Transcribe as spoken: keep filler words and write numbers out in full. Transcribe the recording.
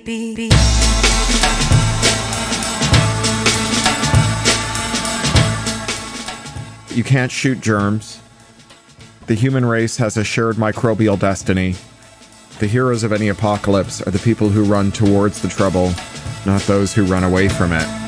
You can't shoot germs. The human race has a shared microbial destiny. The heroes of any apocalypse are the people who run towards the trouble, not those who run away from it.